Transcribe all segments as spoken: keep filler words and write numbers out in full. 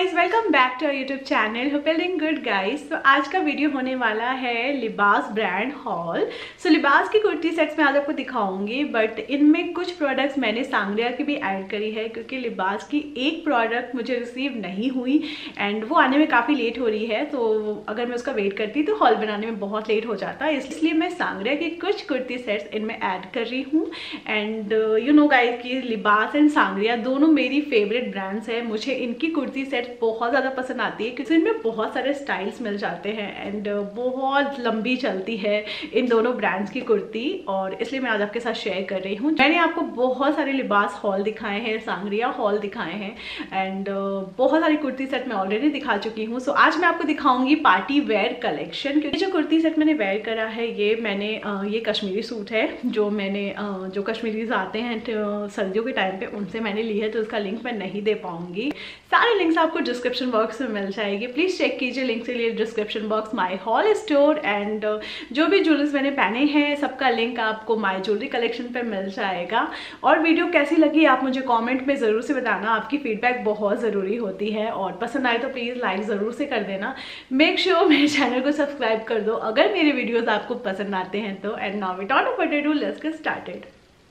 Guys, welcome back to our YouTube channel hoping good guys. तो आज का video होने वाला है लिबास ब्रांड हॉल। सो लिबास की कुर्ती सेट्स मैं आज आपको दिखाऊंगी, बट इनमें कुछ प्रोडक्ट्स मैंने सांगरिया की भी ऐड करी है क्योंकि लिबास की एक प्रोडक्ट मुझे रिसीव नहीं हुई एंड वो आने में काफ़ी लेट हो रही है। तो अगर मैं उसका वेट करती तो हॉल बनाने में बहुत लेट हो जाता, इसलिए मैं सांगरिया की कुछ कुर्ती सेट्स इनमें ऐड कर रही हूँ। एंड यू नो गाइज कि लिबास एंड सांगरिया दोनों मेरी फेवरेट ब्रांड्स है। मुझे इनकी कुर्ती सेट बहुत ज़्यादा पसंद आती है क्योंकि इनमें बहुत सारे स्टाइल्स मिल जाते हैं एंड बहुत लंबी चलती है इन दोनों ब्रांड्स की कुर्ती, और इसलिए मैं आज आपके साथ शेयर कर रही हूँ। मैंने आपको बहुत सारे लिबास हॉल दिखाए हैं, सांगरिया हॉल दिखाए हैं एंड बहुत सारी कुर्ती सेट मैं ऑलरेडी दिखा चुकी हूँ। सो आज मैं आपको दिखाऊंगी पार्टी वेयर कलेक्शन, क्योंकि जो कुर्ती सेट मैंने वेयर करा है ये मैंने ये कश्मीरी सूट है जो मैंने जो कश्मीरीज आते हैं सर्दियों के टाइम पे उनसे मैंने ली है, तो उसका लिंक मैं नहीं दे पाऊंगी। सारे लिंक्स आपको डिस्क्रिप्शन बॉक्स में मिल जाएगी, प्लीज चेक कीजिए लिंक के लिए description box. My hall store and जो भी ज्वेलर्स मैंने पहने हैं सबका लिंक आपको माय ज्वेलरी कलेक्शन पे मिल जाएगा। और वीडियो कैसी लगी आप मुझे कमेंट में ज़रूर से बताना, आपकी फीडबैक बहुत ज़रूरी होती है, और पसंद आए तो प्लीज़ लाइक ज़रूर से कर देना। मेक श्योर मेरे चैनल को सब्सक्राइब कर दो अगर मेरे वीडियोज़ आपको पसंद आते हैं तो। And now without further ado, let's get started.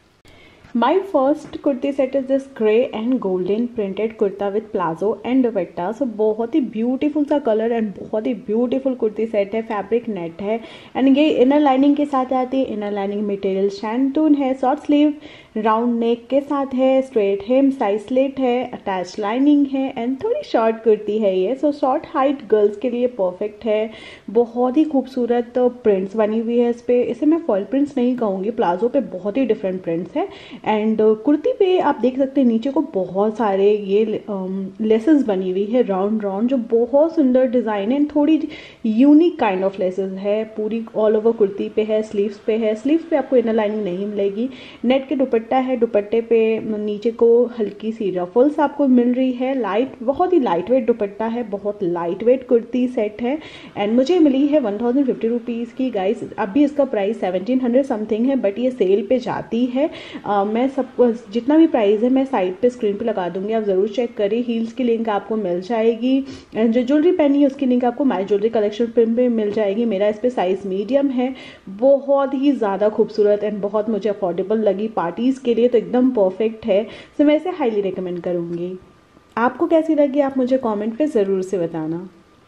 My first kurti set is this grey and golden printed kurta with plazo and dupatta. So बहुत ही ब्यूटीफुल सा कलर एंड बहुत ही ब्यूटीफुल कुर्ती सेट है। फैब्रिक नेट है and ये inner lining के साथ आती है। इनर लाइनिंग मटेरियल शैंटून है, शॉर्ट स्लीव राउंड नेक के साथ है, स्ट्रेट हेम साइज स्लिट है, अटैच लाइनिंग है एंड थोड़ी शॉर्ट कुर्ती है ये। सो शॉर्ट हाइट गर्ल्स के लिए परफेक्ट है। बहुत ही खूबसूरत प्रिंट्स बनी हुई है इस पर। इसे मैं फॉल प्रिंट्स नहीं कहूँगी, प्लाजो पे बहुत ही डिफरेंट प्रिंट्स है। एंड uh, कुर्ती पे आप देख सकते हैं नीचे को बहुत सारे ये लेसेस um, बनी हुई है राउंड राउंड, जो बहुत सुंदर डिज़ाइन है, थोड़ी यूनिक काइंड ऑफ लेसेस है। पूरी ऑल ओवर कुर्ती पे है, स्लीव्स पे है। स्लीव्स पे आपको इनर लाइनिंग नहीं मिलेगी। नेट के दुपट्टा है, दुपट्टे पे नीचे को हल्की सी रफल्स आपको मिल रही है। लाइट बहुत ही लाइट वेट दुपट्टा है, बहुत लाइट वेट कुर्ती सेट है एंड मुझे मिली है वन थाउजेंड फिफ्टी रुपीज़ की। गाइस अभी इसका प्राइस सेवनटीन हंड्रेड समथिंग है, बट ये सेल पे जाती है। uh, मैं सब जितना भी प्राइस है मैं साइड पे स्क्रीन पे लगा दूंगी, आप ज़रूर चेक करिए। हील्स की लिंक आपको मिल जाएगी एंड जो ज्वेलरी पहनी है उसकी लिंक आपको माय ज्वेलरी कलेक्शन पे मिल जाएगी। मेरा इस पे साइज़ मीडियम है। बहुत ही ज़्यादा खूबसूरत एंड बहुत मुझे अफोर्डेबल लगी। पार्टीज़ के लिए तो एकदम परफेक्ट है। सो मैं इसे हाईली रिकमेंड करूँगी। आपको कैसी लगी आप मुझे कॉमेंट पर ज़रूर से बताना।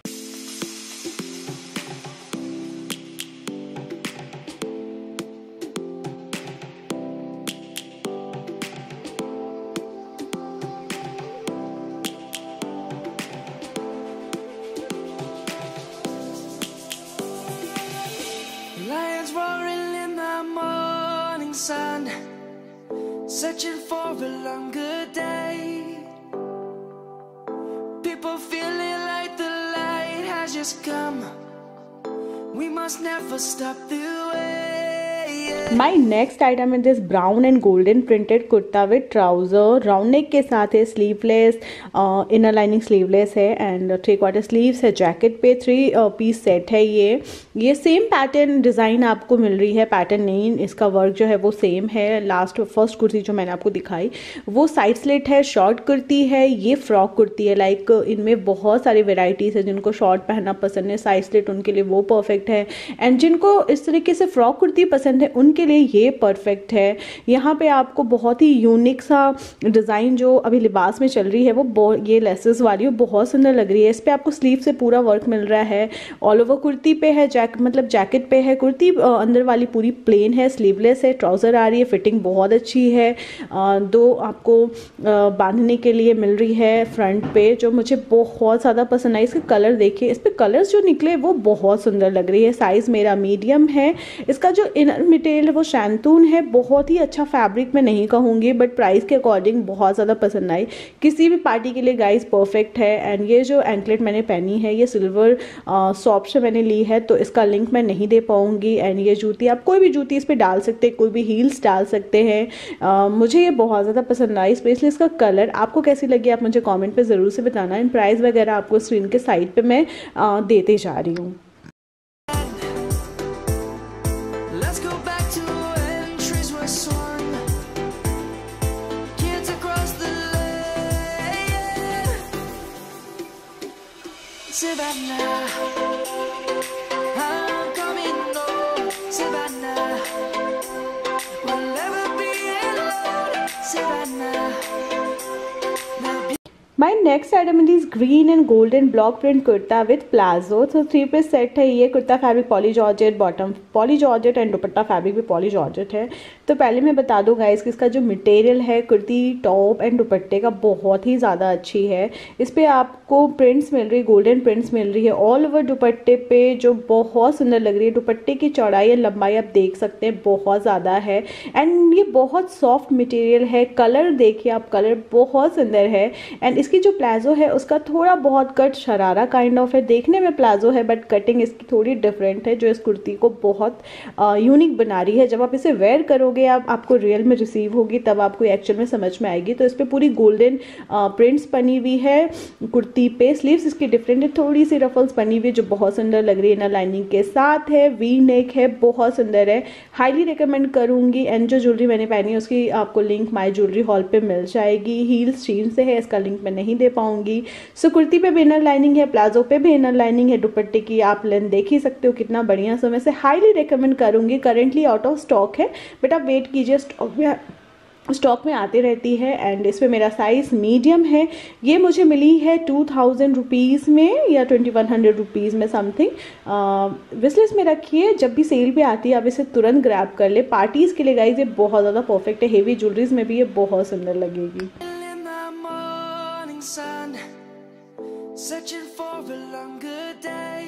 Lions roaring in the morning sun, searching for a longer day. People feeling like the light has just come. We must never stop the way. My next item is this brown and golden printed kurta with trouser, round neck के साथ है, sleeveless, inner lining sleeveless है and three quarter sleeves है। Jacket पे three piece set है। ये ये same pattern design आपको मिल रही है, पैटर्न नहीं, इसका वर्क जो है वो सेम है। लास्ट फर्स्ट कुर्ती जो मैंने आपको दिखाई वो साइड स्लिट है, शॉर्ट कुर्ती है। ये फ्रॉक कुर्ती है। लाइक इनमें बहुत सारी वेराइटीज़ है। जिनको शॉर्ट पहनना पसंद है, साइड स्लिट, उनके लिए वो परफेक्ट है एंड जिनको इस तरीके से फ्रॉक कुर्ती पसंद है उनके लिए ये परफेक्ट है। यहाँ पे आपको बहुत ही यूनिक सा डिज़ाइन जो अभी लिबास में चल रही है वो ये लेसेस वाली बहुत सुंदर लग रही है। इस पे आपको स्लीव से पूरा वर्क मिल रहा है। ऑल ओवर कुर्ती पे है, जैक मतलब जैकेट पे है। कुर्ती अंदर वाली पूरी प्लेन है, स्लीवलेस है, ट्राउज़र आ रही है, फिटिंग बहुत अच्छी है। दो आपको बांधने के लिए मिल रही है फ्रंट पे, जो मुझे बहुत ज़्यादा पसंद आई। इसके कलर देखिए, इस पर कलर्स जो निकले वो बहुत सुंदर लग रही है। साइज़ मेरा मीडियम है। इसका जो इनर मटेरियल वो शैंतून है। बहुत ही अच्छा फैब्रिक मैं नहीं कहूँगी, बट प्राइस के अकॉर्डिंग बहुत ज़्यादा पसंद आई। किसी भी पार्टी के लिए गाइस परफेक्ट है। एंड ये जो एंकलेट मैंने पहनी है ये सिल्वर शॉप से मैंने ली है, तो इसका लिंक मैं नहीं दे पाऊँगी। एंड ये जूती आप कोई भी जूती इस पर डाल सकते हैं, कोई भी हील्स डाल सकते हैं। uh, मुझे ये बहुत ज़्यादा पसंद आई, स्पेशली इसका कलर। आपको कैसी लगी आप मुझे कॉमेंट पर ज़रूर से बताना। इन प्राइस वगैरह आपको स्क्रीन के साइड पर मैं uh, देते जा रही हूँ। Let's go back to when trees were swung, kids across the lane. Savannah, I'm coming home, Savannah. We'll never be alone, Savannah. My next item is this green and golden block print kurta with palazzo. तो three piece set है ये। Kurta fabric poly georgette, bottom poly georgette and dupatta fabric भी poly georgette है। तो पहले मैं बता दूं गाइस कि इसका जो मटेरियल है कुर्ती टॉप एंड दुपट्टे का बहुत ही ज़्यादा अच्छी है। इस पर आपको प्रिंट्स मिल रही है, गोल्डन प्रिंट्स मिल रही है ऑल ओवर दुपट्टे पे, जो बहुत सुंदर लग रही है। दुपट्टे की चौड़ाई और लंबाई आप देख सकते हैं बहुत ज़्यादा है एंड ये बहुत सॉफ्ट मटेरियल है। कलर देखिए आप, कलर बहुत सुंदर है। एंड इसकी जो प्लाजो है उसका थोड़ा बहुत कट शरारा काइंड ऑफ है। देखने में प्लाजो है बट कटिंग इसकी थोड़ी डिफरेंट है, जो इस कुर्ती को बहुत यूनिक बना रही है। जब आप इसे वेयर करोगे, आप आपको रियल में रिसीव होगी, तब आपको एक्चुअल में समझ में आएगी। तो इस पर पूरी गोल्डन प्रिंट्स बनी हुई है कुर्ती पे। स्लीव्स इसकी डिफरेंट है, थोड़ी सी रफल्स बनी हुई है जो बहुत सुंदर लग रही है। इनर लाइनिंग के साथ है, वी नेक है, बहुत सुंदर है। हाईली रिकमेंड करूंगी। एंड जो ज्वेलरी मैंने पहनी है उसकी आपको लिंक माई ज्वेलरी हॉल पे मिल जाएगी। हील्स चीन से है, इसका लिंक मैं नहीं दे पाऊंगी। सो कुर्ती पे भी इनर लाइनिंग है, प्लाजो पे भी इनर लाइनिंग है। दुपट्टे की आप लेंथ देख ही सकते हो कितना बढ़िया। सो मैं इसे हाईली रिकमेंड करूंगी। करेंटली आउट ऑफ स्टॉक है बट आप वेट कीजिए, स्टॉक में स्टॉक में आती रहती है। एंड इस पर मेरा साइज़ मीडियम है। ये मुझे मिली है टू थाउजेंड रुपीज़ में या ट्वेंटी वन हंड्रेड रुपीज़ में समथिंग। विशलिस्ट में रखिए, जब भी सेल पे आती है आप इसे तुरंत ग्रैब कर ले। पार्टीज़ के लिए गाइस ये बहुत ज़्यादा परफेक्ट है। हेवी ज्वेलरीज में भी ये बहुत सुंदर लगेगी। Sun, searching for a longer day.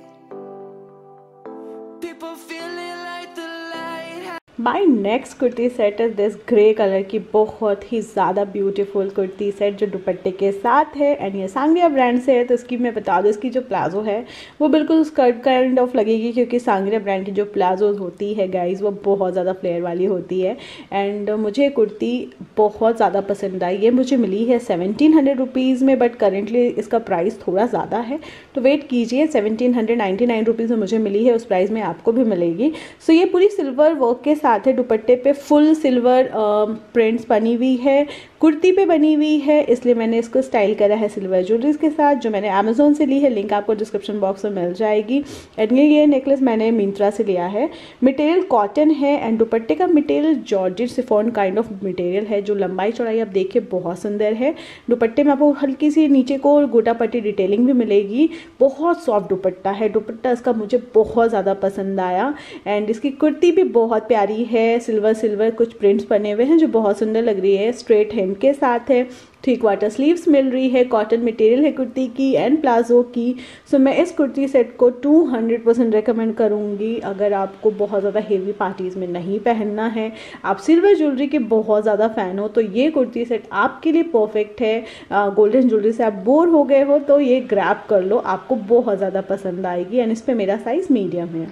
People feeling like the light. My next kurti set is this grey colour की बहुत ही ज़्यादा ब्यूटीफुल कुर्ती सेट जो दुपट्टे के साथ है। एंड ये सांगरिया ब्रांड से है। तो इसकी मैं बता दूँ, इसकी जो प्लाजो है वो बिल्कुल स्कर्ट काइंड ऑफ लगेगी, क्योंकि सांगरिया ब्रांड की जो प्लाजोज होती है गाइज वो बहुत ज़्यादा फ्लेयर वाली होती है। एंड मुझे कुर्ती बहुत ज़्यादा पसंद आई। ये मुझे मिली है सेवनटीन हंड्रेड रुपीज़ में, बट करेंटली इसका प्राइस थोड़ा ज़्यादा है, तो वेट कीजिए। Seventeen hundred ninety nine rupees में मुझे मिली है, उस प्राइस में आपको भी मिलेगी। सो ये पूरी सिल्वर वर्क के साथ है। दुपट्टे पे फुल सिल्वर प्रिंट्स बनी हुई है, कुर्ती पे बनी हुई है, इसलिए मैंने इसको स्टाइल करा है सिल्वर ज्वेलरीज के साथ, जो मैंने अमेजोन से ली है। लिंक आपको डिस्क्रिप्शन बॉक्स में मिल जाएगी। एंड ये ये नेकलेस मैंने मिंत्रा से लिया है। मटेरियल कॉटन है एंड दुपट्टे का material georgette chiffon kind of material है, जो लंबाई चौड़ाई आप देखिए बहुत सुंदर है। दुपट्टे में आपको हल्की सी नीचे को गोटा पट्टी डिटेलिंग भी मिलेगी। बहुत सॉफ्ट दुपट्टा है। दुपट्टा इसका मुझे बहुत ज़्यादा पसंद आया। एंड इसकी कुर्ती भी बहुत प्यारी है, सिल्वर सिल्वर कुछ प्रिंट्स बने हुए हैं जो बहुत सुंदर लग रही है। स्ट्रेट हेम के साथ है, थ्री क्वार्टर स्लीव्स मिल रही है, कॉटन मटेरियल है कुर्ती की एंड प्लाजो की। सो मैं इस कुर्ती सेट को टू हंड्रेड परसेंट रिकमेंड करूँगी। अगर आपको बहुत ज़्यादा हेवी पार्टीज़ में नहीं पहनना है, आप सिल्वर ज्वेलरी के बहुत ज़्यादा फ़ैन हो, तो ये कुर्ती सेट आपके लिए परफेक्ट है। गोल्डन ज्वेलरी से आप बोर हो गए हो तो ये ग्रैब कर लो, आपको बहुत ज़्यादा पसंद आएगी। एंड इस पर मेरा साइज़ मीडियम है।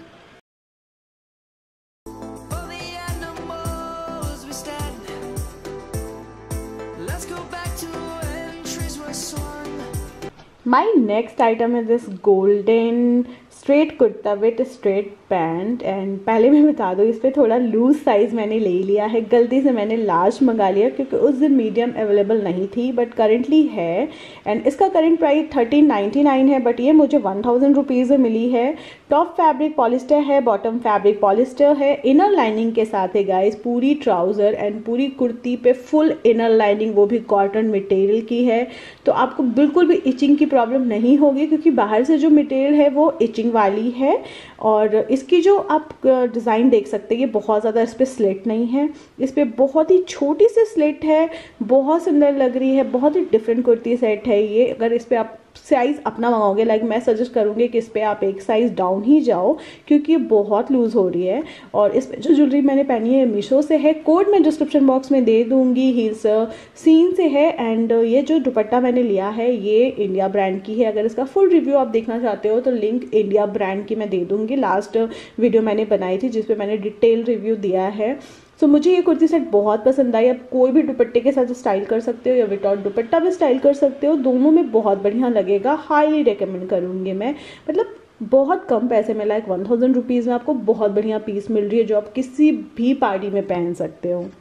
माई नेक्स्ट आइटम है this golden straight kurta with straight pant. And पहले मैं बता दूँ, इस पर थोड़ा लूज साइज़ मैंने ले लिया है। गलती से मैंने लार्ज मंगा लिया क्योंकि उस दिन मीडियम अवेलेबल नहीं थी, बट करेंटली है। एंड इसका current price thirteen ninety nine है, बट ये मुझे वन थाउजेंड रुपीज़ में मिली है। टॉप फैब्रिक पॉलिस्टर है, बॉटम फैब्रिक पॉलिस्टर है, इनर लाइनिंग के साथ है गाइस। पूरी ट्राउज़र एंड पूरी कुर्ती पे फुल इनर लाइनिंग, वो भी कॉटन मटेरियल की है। तो आपको बिल्कुल भी इचिंग की प्रॉब्लम नहीं होगी, क्योंकि बाहर से जो मटेरियल है वो इचिंग वाली है। और इसकी जो आप डिज़ाइन देख सकते हैं, ये बहुत ज़्यादा इस पर स्लिट नहीं है, इस पर बहुत ही छोटी सी स्लिट है, बहुत सुंदर लग रही है। बहुत ही डिफरेंट कुर्ती सेट है ये। अगर इस पर आप साइज़ अपना मंगाओगे, लाइक मैं सजेस्ट करूँगी कि इस पर आप एक साइज़ डाउन ही जाओ, क्योंकि ये बहुत लूज़ हो रही है। और इस पर जो ज्वेलरी मैंने पहनी है मीशो से है, कोड मैं डिस्क्रिप्शन बॉक्स में दे दूँगी। हील्स सीन से है। एंड ये जो दुपट्टा मैंने लिया है ये इंडिया ब्रांड की है। अगर इसका फुल रिव्यू आप देखना चाहते हो तो लिंक इंडिया ब्रांड की मैं दे दूँगी। लास्ट वीडियो मैंने बनाई थी जिसपे मैंने डिटेल रिव्यू दिया है। सो so, मुझे ये कुर्ती सेट बहुत पसंद आई। आप कोई भी दुपट्टे के साथ स्टाइल कर सकते हो या विदाउट दुपट्टा भी स्टाइल कर सकते हो, दोनों में बहुत बढ़िया लगेगा। हाईली रिकमेंड करूँगी मैं। मतलब बहुत कम पैसे में, लाइक वन थाउजेंड रुपीज़ में आपको बहुत बढ़िया पीस मिल रही है, जो आप किसी भी पार्टी में पहन सकते हो।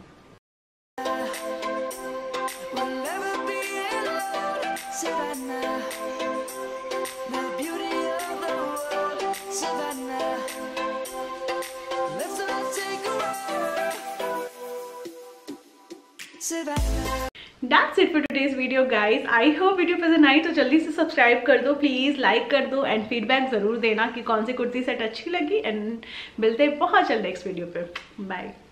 Now Say that. That's it for today's video guys. I hope video पसंद आई तो जल्दी से सब्सक्राइब कर दो प्लीज़, लाइक कर दो एंड फीडबैक ज़रूर देना कि कौन सी कुर्ती सेट अच्छी लगी। एंड मिलते हैं बहुत जल्द नेक्स्ट वीडियो पे। बाय।